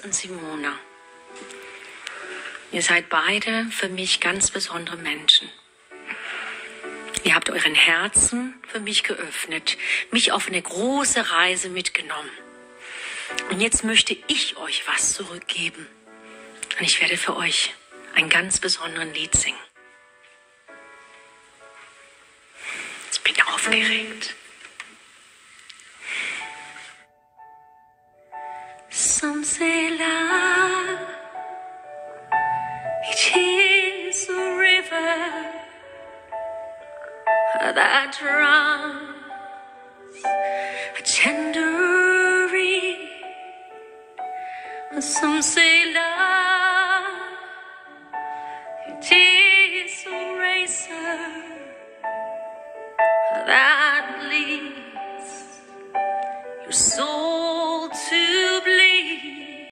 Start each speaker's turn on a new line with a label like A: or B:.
A: und Simona. Ihr seid beide für mich ganz besondere Menschen. Ihr habt euren Herzen für mich geöffnet, mich auf eine große Reise mitgenommen. Und jetzt möchte ich euch was zurückgeben. Und ich werde für euch ein ganz besonderes Lied singen. Ich bin aufgeregt. Some say love, it is a river that drowns a tender reed. Some say love